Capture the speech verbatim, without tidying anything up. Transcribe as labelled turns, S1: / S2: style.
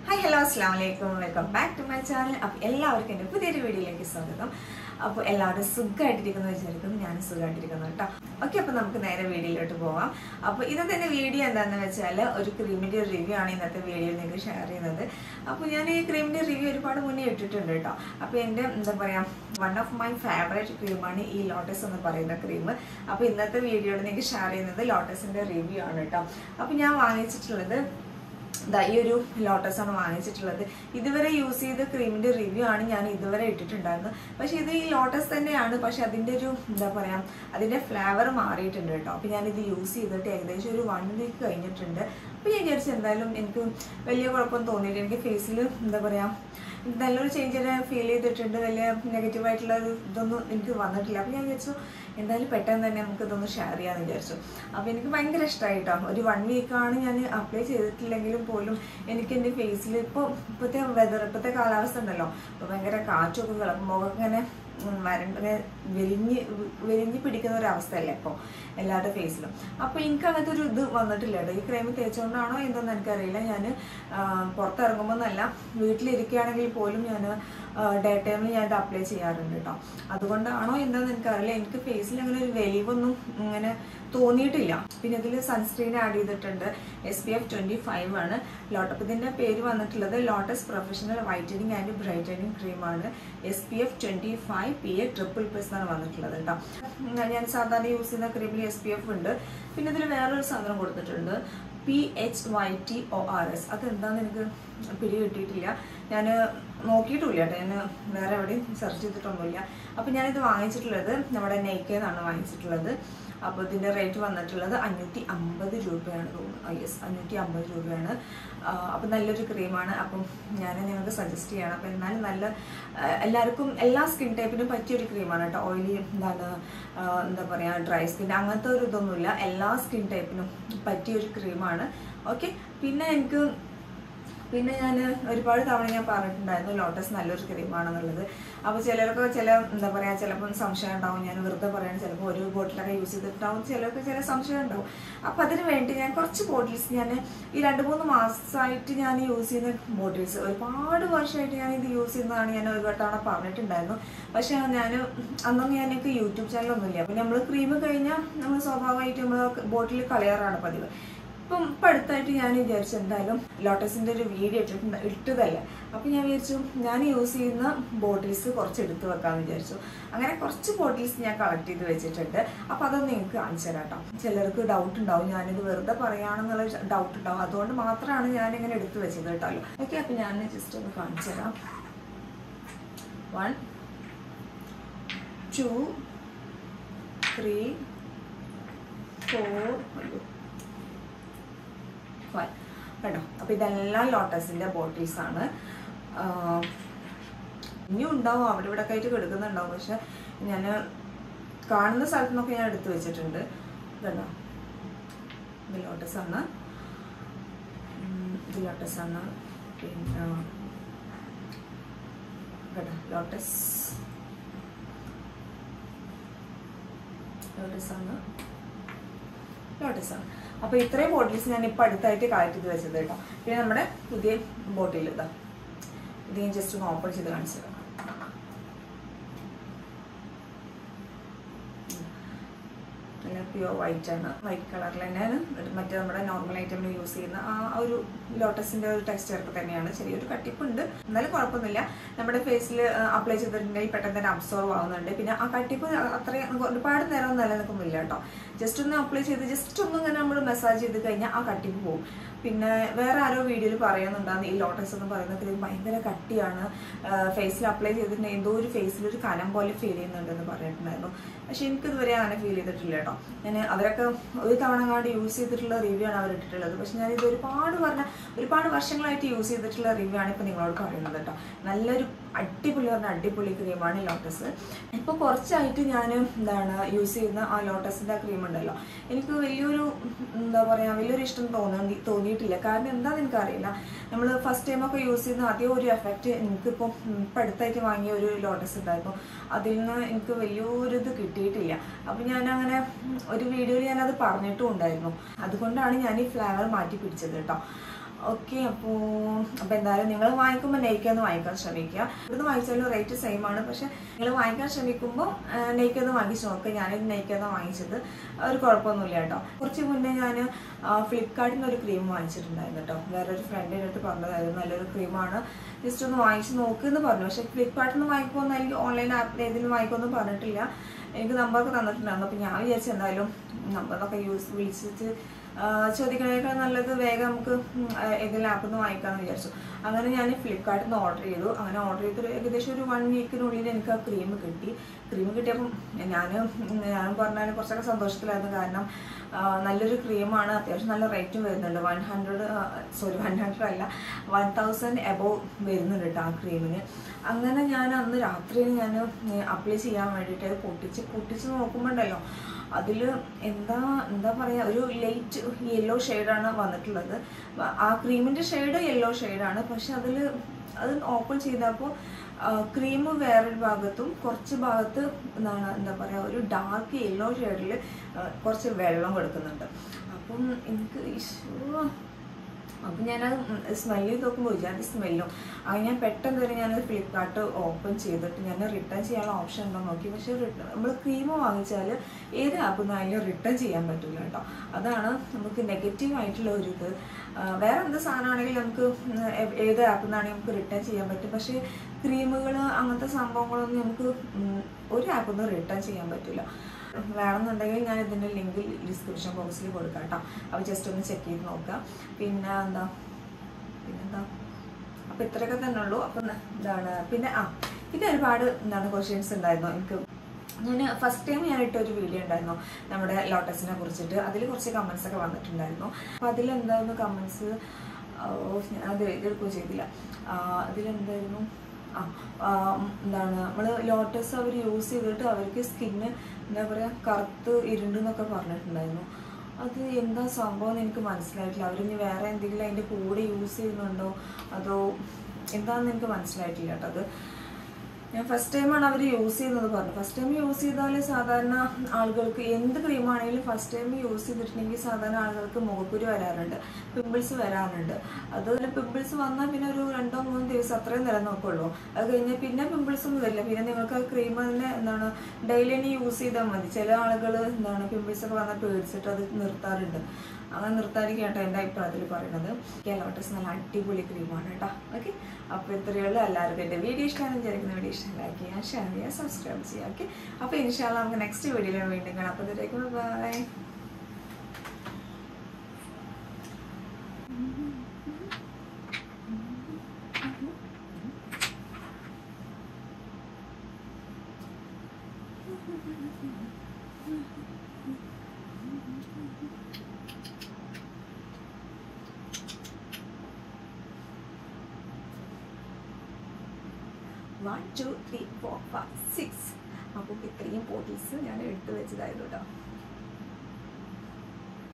S1: Hi, hello, assalamualaikum. Welcome back to my channel. അപ്പോൾ എല്ലാവർക്കും എൻ്റെ പുതിയൊരു വീഡിയോയിലേക്ക് സ്വാഗതം. അപ്പോൾ എല്ലാവരും സുഖമായിട്ടിരിക്കുന്നു വിചാരിക്കുന്നു, ഞാൻ സുഖമായിട്ടിരിക്കുന്നു കേട്ടോ. ഓക്കെ, അപ്പോൾ നമുക്ക് നേരെ വീഡിയോയിലോട്ട് പോവാം. അപ്പോൾ ഇന്നത്തെ എൻ്റെ വീഡിയോ എന്താണെന്ന് വെച്ചാൽ ഒരു ക്രീമിൻ്റെ ഒരു റിവ്യൂ ആണ് ഇന്നത്തെ വീഡിയോയിൽ നിങ്ങൾക്ക് ഷെയർ ചെയ്യുന്നത്. അപ്പോൾ ഞാൻ ഈ ക്രീമിൻ്റെ റിവ്യൂ ഒരുപാട് മുന്നേ ഇട്ടിട്ടുണ്ട് കേട്ടോ. അപ്പോൾ എൻ്റെ എന്താ പറയുക, വൺ ഓഫ് മൈ ഫേവറേറ്റ് ക്രീമാണ് ഈ ലോട്ടസ് എന്ന് പറയുന്ന ക്രീം. അപ്പോൾ ഇന്നത്തെ വീഡിയോയിൽ നിങ്ങൾക്ക് ഷെയർ ചെയ്യുന്നത് ലോട്ടസിൻ്റെ റിവ്യൂ ആണ് കേട്ടോ. അപ്പോൾ ഞാൻ വാങ്ങിച്ചിട്ടുള്ളത് ഈ ഒരു ലോട്ടസ് ആണ് വാങ്ങിച്ചിട്ടുള്ളത്. ഇതുവരെ യൂസ് ചെയ്ത ക്രീമിന്റെ റിവ്യൂ ആണ് ഞാൻ ഇതുവരെ ഇട്ടിട്ടുണ്ടായിരുന്നത്. പക്ഷെ ഇത് ഈ ലോട്ടസ് തന്നെയാണ്, പക്ഷെ അതിന്റെ ഒരു എന്താ പറയാ അതിന്റെ ഫ്ലേവർ മാറിയിട്ടുണ്ട് കേട്ടോ. അപ്പൊ ഞാൻ ഇത് യൂസ് ചെയ്തിട്ട് ഏകദേശം ഒരു വൺ വീക്ക് കഴിഞ്ഞിട്ടുണ്ട്. അപ്പൊ ഞാൻ വിചാരിച്ചു എന്തായാലും എനിക്ക് വലിയ കുഴപ്പം തോന്നിയില്ല. എനിക്ക് ഫേസിൽ എന്താ പറയാ നല്ലൊരു ചേഞ്ച് ഫീൽ ചെയ്തിട്ടുണ്ട്. വലിയ നെഗറ്റീവ് ആയിട്ടുള്ള ഇതൊന്നും എനിക്ക് വന്നിട്ടില്ല. അപ്പൊ ഞാൻ വിചാരിച്ചു എന്തായാലും പെട്ടെന്ന് തന്നെ നമുക്ക് ഇതൊന്ന് ഷെയർ ചെയ്യാന്ന് വിചാരിച്ചു. അപ്പൊ എനിക്ക് ഭയങ്കര ഇഷ്ടമായിട്ടോ. ഒരു വൺ വീക്കാണ് ഞാൻ അപ്ലൈ ചെയ്തിട്ടില്ലെങ്കിലും പോലും എനിക്ക് എൻ്റെ ഫേസിൽ ഇപ്പോൾ ഇപ്പോഴത്തെ വെതർ ഇപ്പോഴത്തെ കാലാവസ്ഥ ഉണ്ടല്ലോ, അപ്പോൾ ഭയങ്കര കാറ്റൊക്കെ കിളക്കും, മുഖം ഇങ്ങനെ വരണ്ട വെലിഞ്ഞ് വെലിഞ്ഞ് പിടിക്കുന്ന ഒരു അവസ്ഥയല്ലേ ഇപ്പോൾ എല്ലാവരുടെ ഫേസിലും. അപ്പോൾ എനിക്ക് അങ്ങനത്തെ ഒരു ഇത് വന്നിട്ടില്ല കേട്ടോ. ഈ ക്രീം തേച്ചുകൊണ്ടാണോ എന്തെന്ന് എനിക്കറിയില്ല. ഞാൻ പുറത്തിറങ്ങുമ്പോൾ എന്നല്ല, വീട്ടിലിരിക്കുകയാണെങ്കിൽ പോലും ഞാൻ ഡേ ടൈമിൽ ഞാൻ ഇത് അപ്ലൈ ചെയ്യാറുണ്ട് കേട്ടോ. അതുകൊണ്ടാണോ എന്താണെന്ന് എനിക്കറിയില്ല, എനിക്ക് ഫേസിൽ അങ്ങനെ ഒരു വെലിവൊന്നും ഇങ്ങനെ തോന്നിയിട്ടില്ല. പിന്നെ ഇതിൽ സൺസ്ക്രീൻ ആഡ് ചെയ്തിട്ടുണ്ട്. S P F twenty five ആണ്. ലോട്ടപ്പ് ഇതിന്റെ പേര് വന്നിട്ടുള്ളത് Lotus professional whitening and brightening ക്രീമാണ്. S P F twenty five P A triple plus എന്നാണ് വന്നിട്ടുള്ളത് കേട്ടോ. ഞാൻ സാധാരണ യൂസ് ചെയ്യുന്ന ക്രീമിൽ എസ് പി എഫ് ഉണ്ട്. പിന്നെ ഇതിൽ വേറൊരു സാധനം കൊടുത്തിട്ടുണ്ട്, P H Y T O R S. അതെന്താന്ന് എനിക്ക് പിടി കിട്ടിയിട്ടില്ല, ഞാൻ നോക്കിയിട്ടുമില്ല കേട്ടോ. ഞാൻ വേറെ എവിടെയും സെർച്ച് ചെയ്തിട്ടൊന്നുമില്ല. അപ്പം ഞാനിത് വാങ്ങിച്ചിട്ടുള്ളത് നമ്മുടെ നെയ്ക്കെന്നാണ് വാങ്ങിച്ചിട്ടുള്ളത്. അപ്പോൾ ഇതിൻ്റെ റേറ്റ് വന്നിട്ടുള്ളത് അഞ്ഞൂറ്റി അമ്പത് രൂപയാണ് തോന്നുന്നു. യെസ്, അഞ്ഞൂറ്റി അമ്പത് രൂപയാണ്. അപ്പം നല്ലൊരു ക്രീമാണ്. അപ്പം ഞാൻ നിങ്ങൾക്ക് സജസ്റ്റ് ചെയ്യണം. അപ്പം എന്നാലും നല്ല എല്ലാവർക്കും എല്ലാ സ്കിൻ ടൈപ്പിനും പറ്റിയൊരു ക്രീമാണ് കേട്ടോ. ഓയിലി എന്താണ് എന്താ പറയുക ഡ്രൈ സ്കിൻ അങ്ങനത്തെ ഒരു ഇതൊന്നുമില്ല, എല്ലാ സ്കിൻ ടൈപ്പിനും പറ്റിയൊരു ക്രീമാണ്. ഓക്കെ, പിന്നെ എനിക്ക് പിന്നെ ഞാൻ ഒരുപാട് തവണ ഞാൻ പറഞ്ഞിട്ടുണ്ടായിരുന്നു ലോട്ടസ് നല്ലൊരു ക്രീമാണെന്നുള്ളത്. അപ്പോൾ ചിലർക്ക് ചില എന്താ പറയുക ചിലപ്പോൾ സംശയം ഉണ്ടാവും, ഞാൻ വെറുതെ പറയാൻ ചിലപ്പോൾ ഒരു ബോട്ടിലൊക്കെ യൂസ് ചെയ്തിട്ടുണ്ടാവും, ചിലർക്ക് ചില സംശയം ഉണ്ടാവും. അപ്പോൾ അതിന് വേണ്ടി ഞാൻ കുറച്ച് ബോട്ടിൽസ് ഞാൻ ഈ രണ്ട് മൂന്ന് മാസമായിട്ട് ഞാൻ യൂസ് ചെയ്യുന്ന ബോട്ടിൽസ്, ഒരുപാട് വർഷമായിട്ട് ഞാൻ ഇത് യൂസ് ചെയ്യുന്നതാണ് ഞാൻ ഒരു വട്ടം പറഞ്ഞിട്ടുണ്ടായിരുന്നു. പക്ഷേ ഞാൻ അന്നൊന്നും ഞാൻ എനിക്ക് യൂട്യൂബ് ചാനലൊന്നുമില്ല. അപ്പോൾ നമ്മൾ ക്രീം കഴിഞ്ഞാൽ നമ്മൾ സ്വാഭാവികമായിട്ട് നമ്മൾ ബോട്ടിൽ കളയാറാണ് പതിവ്. ഇപ്പം ഇപ്പം അടുത്തായിട്ട് ഞാൻ വിചാരിച്ചു എന്തായാലും ലോട്ടസിൻ്റെ ഒരു വീഡിയോ ഇട്ടിട്ട് ഇട്ടതല്ല. അപ്പം ഞാൻ വിചാരിച്ചു ഞാൻ യൂസ് ചെയ്യുന്ന ബോട്ടിൽസ് കുറച്ച് എടുത്തു വെക്കാമെന്ന് വിചാരിച്ചു. അങ്ങനെ കുറച്ച് ബോട്ടിൽസ് ഞാൻ കളക്ട് ചെയ്ത് വെച്ചിട്ടുണ്ട്. അപ്പം അതൊന്ന് നിങ്ങൾക്ക് കാണിച്ചു തരാം കേട്ടോ. ചിലർക്ക് ഡൗട്ട് ഉണ്ടാവും, ഞാനിത് വെറുതെ പറയുകയാണെന്നുള്ള ഡൗട്ട് ഉണ്ടാവും. അതുകൊണ്ട് മാത്രമാണ് ഞാനിങ്ങനെ എടുത്തു വെച്ചത് കേട്ടോ. ഓക്കെ, അപ്പം ഞാൻ ജസ്റ്റ് ഒന്ന് കാണിച്ചു തരാം. വൺ ടു ത്രീ ഫോർ കേട്ടോ. അപ്പോൾ ഇതെല്ലാം ലോട്ടസിൻ്റെ ബോട്ടിൽസ് ആണ്. ഇനിയും ഉണ്ടാവും, അവിടെ ഇവിടെ ഒക്കെ ആയിട്ട് കിടക്കുന്നുണ്ടാവും. പക്ഷെ ഞാൻ കാണുന്ന സ്ഥലത്തു നിന്നൊക്കെ ഞാൻ എടുത്തു വെച്ചിട്ടുണ്ട്. ഇതല്ലോ, ഇത് ലോട്ടസ് ആണ്, ഇത് ലോട്ടസ് ആണ്. പിന്നെ കേട്ടോ ലോട്ടസ് ലോട്ടസ് ആണ് ലോട്ടസ് ആണ് അപ്പോൾ ഇത്രയും ബോട്ടിൽസ് ഞാൻ ഇപ്പോൾ അടുത്തായിട്ട് കളക്ട് ചെയ്ത് വെച്ചത് കേട്ടോ. പിന്നെ നമ്മുടെ പുതിയ ബോട്ടിൽ ഇതാ, ഇത് ഞാൻ ജസ്റ്റ് ഒന്ന് ഓപ്പൺ ചെയ്ത് കാണിച്ചു തരാം. നല്ല പ്യുവർ വൈറ്റ് ആണ്, വൈറ്റ് കളറിൽ തന്നെയാണ്. മറ്റേ നമ്മുടെ നോർമൽ ഐറ്റമിൽ യൂസ് ചെയ്യുന്ന ആ ഒരു ലോട്ടസിന്റെ ഒരു ടെക്സ്ചർ തന്നെയാണ്. ചെറിയൊരു കട്ടിപ്പുണ്ട്, എന്നാലും കുഴപ്പമൊന്നുമില്ല. നമ്മുടെ ഫേസിൽ അപ്ലൈ ചെയ്തിട്ടുണ്ടെങ്കിൽ പെട്ടെന്ന് തന്നെ അബ്സോർവ് ആവുന്നുണ്ട്. പിന്നെ ആ കട്ടിപ്പ് അത്രയും ഒരുപാട് നേരം നിലനിൽക്കുന്നില്ല കേട്ടോ. ജസ്റ്റ് ഒന്ന് അപ്ലൈ ചെയ്ത് ജസ്റ്റ് ഒന്ന് ഇങ്ങനെ നമ്മൾ മസാജ് ചെയ്ത് കഴിഞ്ഞാൽ ആ കട്ടിപ്പ് പോകും. പിന്നെ വേറെ ആരോ വീഡിയോയിൽ പറയുന്നുണ്ടാകുന്ന ഈ ലോട്ടസ് എന്ന് പറയുന്ന ക്രീം ഭയങ്കര കട്ടിയാണ്, ഫേസിൽ അപ്ലൈ ചെയ്തിട്ടുണ്ടെങ്കിൽ എന്തോ ഒരു ഫേസിലൊരു കനം പോലെ ഫീൽ ചെയ്യുന്നുണ്ടെന്ന് പറഞ്ഞിട്ടുണ്ടായിരുന്നു. പക്ഷെ എനിക്കിതുവരെ അങ്ങനെ ഫീൽ ചെയ്തിട്ടില്ല കേട്ടോ. ഞാൻ അവരൊക്കെ ഒരു തവണ കാണ്ട് യൂസ് ചെയ്തിട്ടുള്ള റിവ്യൂ ആണ് അവരിട്ടിട്ടുള്ളത്. പക്ഷെ ഞാനിത് ഒരുപാട് പറഞ്ഞ ഒരുപാട് വർഷങ്ങളായിട്ട് യൂസ് ചെയ്തിട്ടുള്ള റിവ്യൂ ആണ് ഇപ്പോൾ നിങ്ങളോട് പറയുന്നത് കേട്ടോ. നല്ലൊരു അടിപൊളി പറഞ്ഞ അടിപൊളി ക്രീമാണ് ലോട്ടസ്. ഇപ്പോൾ കുറച്ചായിട്ട് ഞാൻ എന്താണ് യൂസ് ചെയ്യുന്ന ആ ലോട്ടസിൻ്റെ ക്രീം ഉണ്ടല്ലോ, എനിക്ക് വലിയൊരു എന്താ പറയുക വലിയൊരു ഇഷ്ടം തോന്നി തോന്നിയിട്ടില്ല. കാരണം എന്താണെന്ന് എനിക്കറിയില്ല, നമ്മൾ ഫസ്റ്റ് ടൈമൊക്കെ യൂസ് ചെയ്യുന്ന അതേ ഒരു എഫക്റ്റ് എനിക്കിപ്പോൾ ഇപ്പം അടുത്തായിട്ട് വാങ്ങിയ ഒരു ലോട്ടസ് ഉണ്ടായിരുന്നു, അതിൽ നിന്ന് എനിക്ക് വലിയൊരു ഇത് കിട്ടിയിട്ടില്ല. അപ്പം ഞാനങ്ങനെ ഒരു വീഡിയോയിൽ ഞാനത് പറഞ്ഞിട്ടും ഉണ്ടായിരുന്നു. അതുകൊണ്ടാണ് ഞാൻ ഈ ഫ്ലേവർ മാറ്റി പിടിച്ചത് കേട്ടോ. ഓക്കെ. അപ്പോൾ അപ്പോൾ എന്തായാലും നിങ്ങൾ വാങ്ങിക്കുമ്പോൾ നെയ്ക്കൊന്ന് വാങ്ങിക്കാൻ ശ്രമിക്കുക. ഇവിടുന്ന് വാങ്ങിച്ചാലും റേറ്റ് സെയിം ആണ്. പക്ഷെ നിങ്ങൾ വാങ്ങിക്കാൻ ശ്രമിക്കുമ്പോൾ നെയ്ക്കൊന്ന് വാങ്ങിച്ച് നോക്കുക. ഞാനിത് നെയ്ക്കൊന്ന് വാങ്ങിച്ചത് ഒരു കുഴപ്പമൊന്നുമില്ല കേട്ടോ. കുറച്ച് മുന്നേ ഞാൻ ഫ്ലിപ്കാർട്ടിൽ നിന്ന് ഒരു ക്രീം വാങ്ങിച്ചിട്ടുണ്ടായിരുന്നു കേട്ടോ. വേറൊരു ഫ്രണ്ടിൻ്റെ അടുത്ത് പറഞ്ഞതായിരുന്നു നല്ലൊരു ക്രീമാണ്, ജസ്റ്റ് ഒന്ന് വാങ്ങിച്ച് നോക്കുമെന്ന് പറഞ്ഞു. പക്ഷെ ഫ്ലിപ്കാർട്ടിൽ നിന്ന് വാങ്ങിക്കുമെന്ന് എനിക്ക് ഓൺലൈൻ ആപ്പിൽ ഏതെങ്കിലും വാങ്ങിക്കുമെന്നും പറഞ്ഞിട്ടില്ല. എനിക്ക് നമ്പറൊക്കെ തന്നിട്ടുണ്ടായിരുന്നു. അപ്പോൾ ഞാൻ വിചാരിച്ചു എന്തായാലും നമ്പറൊക്കെ യൂസ് വിളിച്ചിട്ട് ചോദിക്കണേക്കാൾ നല്ലത് വേഗം നമുക്ക് ഏതെങ്കിലും ആപ്പിൽ നിന്ന് വാങ്ങിക്കാമെന്ന് വിചാരിച്ചു. അങ്ങനെ ഞാൻ ഫ്ലിപ്കാർട്ടിൽ നിന്ന് ഓർഡർ ചെയ്തു. അങ്ങനെ ഓർഡർ ചെയ്തിട്ട് ഏകദേശം ഒരു വൺ വീക്കിനുള്ളിൽ എനിക്ക് ആ ക്രീം കിട്ടി. ക്രീം കിട്ടിയപ്പം ഞാൻ ഞാൻ പറഞ്ഞാൽ കുറച്ചൊക്കെ സന്തോഷത്തിലായിരുന്നു. കാരണം നല്ലൊരു ക്രീമാണ്, അത്യാവശ്യം നല്ല റേറ്റും വരുന്നുണ്ട്. One hundred sorry one hundred അല്ല വൺ തൗസൻഡ് എബോവ് വരുന്നുണ്ട് കേട്ടോ ആ ക്രീമിന്. അങ്ങനെ ഞാൻ അന്ന് രാത്രി ഞാൻ അപ്ലൈ ചെയ്യാൻ വേണ്ടിയിട്ട് അത് പൊട്ടിച്ച് പൊട്ടിച്ച് നോക്കുമ്പോണ്ടല്ലോ അതിൽ എന്താ എന്താ പറയുക, ഒരു ലൈറ്റ് യെല്ലോ ഷെയ്ഡാണ് വന്നിട്ടുള്ളത്. ആ ക്രീമിൻ്റെ ഷെയ്ഡ് യെല്ലോ ഷെയ്ഡാണ്. പക്ഷെ അതിൽ അത് ഓപ്പൺ ചെയ്തപ്പോൾ ക്രീം വേറൊരു ഭാഗത്തും കുറച്ച് ഭാഗത്ത് എന്താണ് എന്താ പറയുക ഒരു ഡാർക്ക് യെല്ലോ ഷെയ്ഡിൽ കുറച്ച് വെള്ളം കൊടുക്കുന്നുണ്ട്. അപ്പം എനിക്ക് ഇഷ്ടം അപ്പം ഞാനത് സ്മെല്ല് ചെയ്ത് നോക്കുമ്പോൾ വിചാരിച്ച സ്മെല്ലും അത് ഞാൻ പെട്ടെന്ന് തന്നെ ഞാനത് ഫ്ലിപ്കാർട്ട് ഓപ്പൺ ചെയ്തിട്ട് ഞാൻ റിട്ടേൺ ചെയ്യാനുള്ള ഓപ്ഷൻ ഉണ്ടോ നോക്കി. പക്ഷേ റിട്ടേൺ നമ്മൾ ക്രീം വാങ്ങിച്ചാൽ ഏത് ആപ്പിൽ നിന്നായാലും റിട്ടേൺ ചെയ്യാൻ പറ്റില്ല കേട്ടോ. അതാണ് നമുക്ക് നെഗറ്റീവ് ആയിട്ടുള്ള ഒരു ഇത്. വേറെ എന്ത് സാധനമാണെങ്കിലും നമുക്ക് ഏത് ആപ്പിൽ നിന്നാണെങ്കിൽ നമുക്ക് റിട്ടേൺ ചെയ്യാൻ പറ്റും. പക്ഷേ ക്രീമുകൾ അങ്ങനത്തെ സംഭവങ്ങളൊന്നും നമുക്ക് ഒരു ആപ്പിൽ നിന്ന് റിട്ടേൺ ചെയ്യാൻ പറ്റില്ല. വേണമെന്നുണ്ടെങ്കിൽ ഞാൻ ഇതിൻ്റെ ലിങ്ക് ഡിസ്ക്രിപ്ഷൻ ബോക്സിൽ കൊടുക്കാം കേട്ടോ. അപ്പോൾ ജസ്റ്റ് ഒന്ന് ചെക്ക് ചെയ്ത് നോക്കാം. പിന്നെ എന്താ പിന്നെന്താ അപ്പോൾ ഇത്രയൊക്കെ തന്നെ ഉള്ളൂ. അപ്പം എന്താണ് പിന്നെ ആ പിന്നെ ഒരുപാട് എന്താണ് ക്വസ്റ്റ്യൻസ് ഉണ്ടായിരുന്നു എനിക്ക്. ഞാൻ ഫസ്റ്റ് ടൈം ഞാൻ ഇട്ടൊരു വീഡിയോ ഉണ്ടായിരുന്നു നമ്മുടെ ലോട്ടസിനെ കുറിച്ചിട്ട്. അതിൽ കുറച്ച് കമൻസ് ഒക്കെ വന്നിട്ടുണ്ടായിരുന്നു. അപ്പോൾ അതിലെന്തായിരുന്നു കമൻസ്, അത് എഴുതിയെടുക്കുകയും ചെയ്തില്ല. അതിലെന്തായിരുന്നു ആ എന്താണ് നമ്മൾ ലോട്ടസ് അവർ യൂസ് ചെയ്തിട്ട് അവർക്ക് സ്കിന്ന് എന്താ പറയുക കറുത്ത് ഇരുണ്ടെന്നൊക്കെ പറഞ്ഞിട്ടുണ്ടായിരുന്നു. അത് എന്താ സംഭവം എന്ന് എനിക്ക് മനസ്സിലായിട്ടില്ല. അവരിനി വേറെ എന്തെങ്കിലും അതിൻ്റെ കൂടെ യൂസ് ചെയ്യുന്നുണ്ടോ അതോ എന്താണെന്ന് എനിക്ക് മനസ്സിലായിട്ടില്ല കേട്ടോ. അത് ഞാൻ ഫസ്റ്റ് ടൈമാണ് അവർ യൂസ് ചെയ്യുന്നത് പറഞ്ഞു. ഫസ്റ്റ് ടൈം യൂസ് ചെയ്താൽ സാധാരണ ആളുകൾക്ക് എന്ത് ക്രീമാണെങ്കിലും ഫസ്റ്റ് ടൈം യൂസ് ചെയ്തിട്ടുണ്ടെങ്കിൽ സാധാരണ ആളുകൾക്ക് മുഖക്കുരു വരാറുണ്ട്, പിമ്പിൾസ് വരാറുണ്ട്. അതുപോലെ പിമ്പിൾസ് വന്നാൽ പിന്നെ ഒരു രണ്ടോ മൂന്നോ ദിവസം അത്രയും നിലനിൽക്കുള്ളൂ. അത് കഴിഞ്ഞാൽ പിന്നെ പിമ്പിൾസ് ഒന്നും വരില്ല. പിന്നെ നിങ്ങൾക്ക് ആ ക്രീം തന്നെ എന്താണ് ഡെയിലി തന്നെ യൂസ് ചെയ്താൽ മതി. ചില ആളുകൾ എന്താണ് പിമ്പിൾസ് ഒക്കെ വന്നാൽ പേടിച്ചിട്ട് അത് നിർത്താറുണ്ട്. അങ്ങനെ നിർത്താതിരിക്കും കേട്ടോ എൻ്റെ അഭിപ്രായത്തിൽ പറയുന്നത്. ലോട്ടസ് നല്ല അടിപൊളി ക്രീമാണ് കേട്ടോ. ഓക്കെ, അപ്പോൾ ഇത്രയുള്ള എല്ലാവർക്കും എൻ്റെ വീഡിയോ ഇഷ്ടമാണ് വിചാരിക്കുന്ന വീഡിയോ ഇഷ്ടം ലൈക്ക് ചെയ്യാൻ, ഷെയർ ചെയ്യാൻ, സബ്സ്ക്രൈബ് ചെയ്യാം. ഓക്കെ, അപ്പോൾ ഇൻഷാല്ലാ നമുക്ക് നെക്സ്റ്റ് വീഡിയോയിൽ വീണ്ടും കാണാം. അപ്പോൾ ഇതിലേക്ക് bye. One two three four five six അപ്പോൾ ഇത്രയും ബോട്ടിൽസ് ഞാൻ എടുത്തു വെച്ചതായിരുന്നു കേട്ടോ.